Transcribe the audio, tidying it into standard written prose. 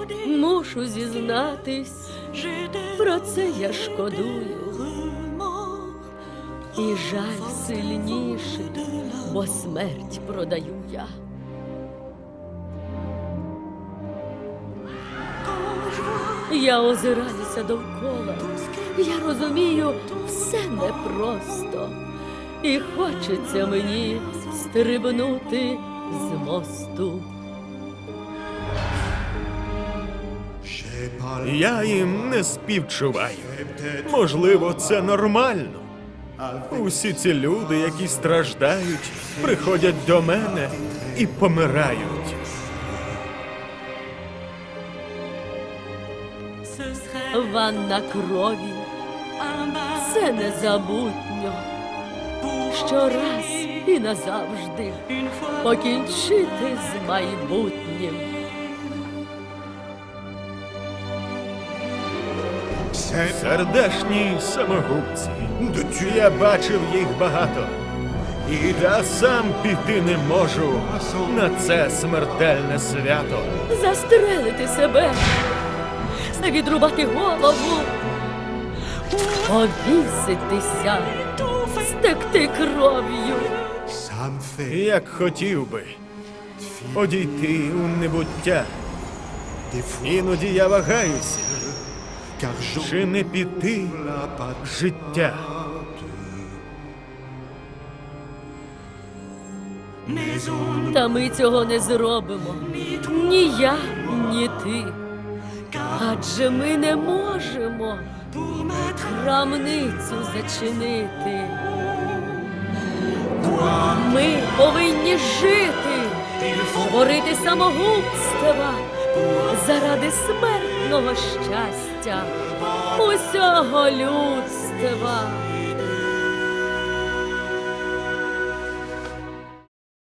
Мушу зізнатись, про це я шкодую. І жаль сильніший, бо смерть продаю я. Я озираюся довкола, я розумію, все непросто. І хочеться мені стрибнути з мосту. Я їм не співчуваю. Можливо, це нормально. Усі ці люди, які страждають, приходять до мене і помирають. Ванна крові – це незабутньо. Щораз і назавжди покінчити з майбутнім. Сердешні самогубці. Я бачив їх багато. І сам піти не можу на це смертельне свято. Застрелити себе, відрубати голову, повіситися, стекти кров'ю. Як хотів би одійти у небуття. Іноді я вагаюся, чи не піти життя. Та ми цього не зробимо, ні я, ні ти. Адже ми не можемо крамницю зачинити. Ми повинні жити, творити самогубства заради смертного щастя усього людства.